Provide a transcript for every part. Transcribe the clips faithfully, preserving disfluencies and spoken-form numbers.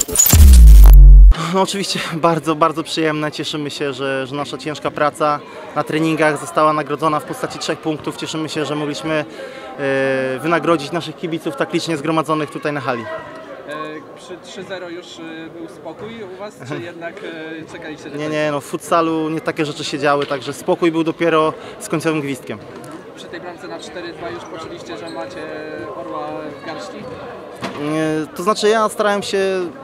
No oczywiście bardzo, bardzo przyjemne. Cieszymy się, że, że nasza ciężka praca na treningach została nagrodzona w postaci trzech punktów. Cieszymy się, że mogliśmy e, wynagrodzić naszych kibiców tak licznie zgromadzonych tutaj na hali. Przy trzy zero już był spokój u Was, czy jednak czekaliście? Nie, nie, no w futsalu nie takie rzeczy się działy, także spokój był dopiero z końcowym gwizdkiem. Przy tej bramce na cztery dwa już poczuliście, że macie orła w garści? To znaczy ja starałem się,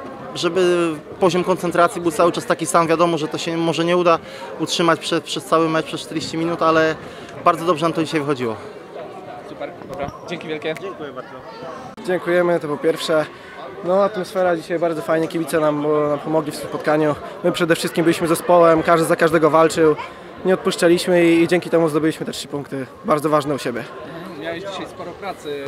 żeby poziom koncentracji był cały czas taki sam. Wiadomo, że to się może nie uda utrzymać przez, przez cały mecz, przez czterdzieści minut, ale bardzo dobrze nam to dzisiaj wychodziło. Super, dobra, dzięki wielkie. Dziękuję bardzo. Dziękujemy, to po pierwsze. No, atmosfera dzisiaj bardzo fajnie, kibice nam, nam pomogli w tym spotkaniu. My przede wszystkim byliśmy zespołem, każdy za każdego walczył, nie odpuszczaliśmy i, i dzięki temu zdobyliśmy te trzy punkty, bardzo ważne u siebie. Miałeś dzisiaj sporo pracy,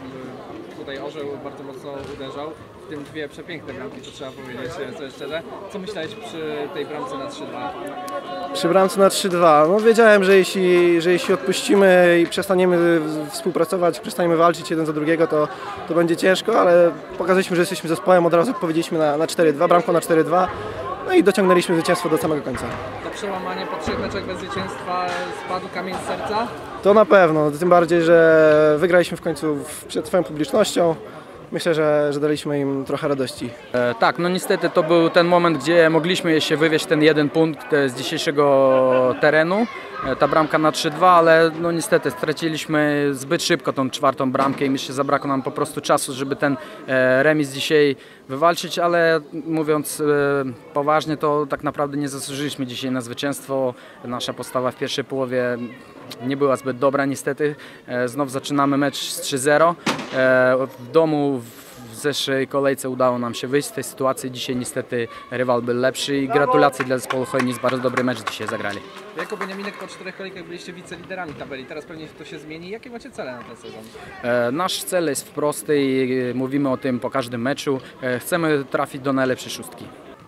tutaj orzeł bardzo mocno uderzał, w tym dwie przepiękne bramki, to trzeba powiedzieć sobie szczerze. Co myślałeś przy tej bramce na trzy dwa? Przy bramce na trzy dwa, no wiedziałem, że jeśli, że jeśli odpuścimy i przestaniemy współpracować, przestaniemy walczyć jeden za drugiego, to, to będzie ciężko, ale pokazaliśmy, że jesteśmy zespołem, od razu odpowiedzieliśmy na, na cztery dwa, bramką na cztery dwa, no i dociągnęliśmy zwycięstwo do samego końca. To przełamanie po trzech meczach bez zwycięstwa spadł kamień z serca? To na pewno, tym bardziej, że wygraliśmy w końcu przed swoją publicznością. Myślę, że, że daliśmy im trochę radości. E, tak, no niestety to był ten moment, gdzie mogliśmy się wywieźć ten jeden punkt z dzisiejszego terenu, e, ta bramka na trzy dwa, ale no niestety straciliśmy zbyt szybko tą czwartą bramkę i myślę, że zabrakło nam po prostu czasu, żeby ten e, remis dzisiaj wywalczyć, ale mówiąc e, poważnie, to tak naprawdę nie zasłużyliśmy dzisiaj na zwycięstwo. Nasza postawa w pierwszej połowie nie była zbyt dobra niestety. E, znów zaczynamy mecz z trzy zero. E, w domu w zeszłej kolejce udało nam się wyjść z tej sytuacji. Dzisiaj niestety rywal był lepszy i gratulacje dla zespołu Chojnic. Bardzo dobry mecz dzisiaj zagrali. Jako Beniaminek po czterech kolejkach byliście wiceliderami tabeli. Teraz pewnie to się zmieni. Jakie macie cele na ten sezon? E, nasz cel jest prosty i mówimy o tym po każdym meczu. E, chcemy trafić do najlepszej szóstki.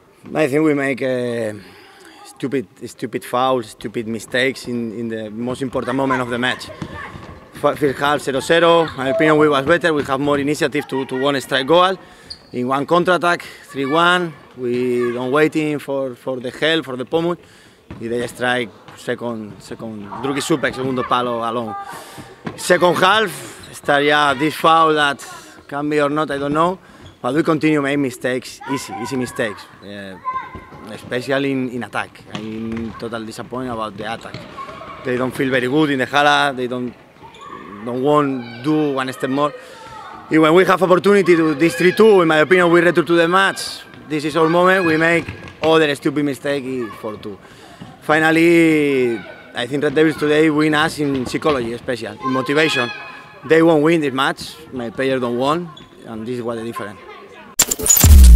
I think we make uh, stupid, stupid fouls, stupid mistakes in, in the most important moment of the match. First half zero zero, in my opinion we was better, we have more initiative to, to one strike goal. In one counter-attack, three one, we don't waiting for, for the help, for the pomut. Y they strike second, second, drugi słupek, segundo palo alone. Second half, start yeah, this foul that can be or not, I don't know. But we continue making mistakes, easy, easy mistakes. Uh, especially in, in attack. I'm totally disappointed about the attack. They don't feel very good in the hala, they don't don't want to do one step more. And when we have opportunity to this three two, in my opinion, we return to the match. This is our moment, we make other stupid mistake four two. Finally, I think Red Devils today win us in psychology, especially, in motivation. They won't win this match, my players don't want, and this is what the difference.